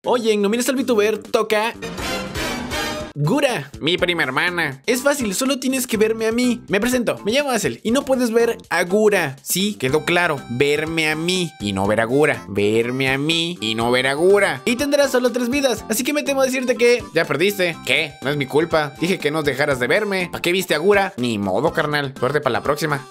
Oye, en No Mires al VTuber toca... Gura, Mi prima hermana. es fácil, solo tienes que verme a mí. Me presento, me llamo Asel y no puedes ver a Gura. Sí, quedó claro, verme a mí y no ver a Gura. Verme a mí y no ver a Gura. Y tendrás solo 3 vidas, así que me temo a decirte que... Ya perdiste. ¿Qué? No es mi culpa. Dije que no dejaras de verme. ¿Para qué viste a Gura? Ni modo, carnal. Suerte para la próxima.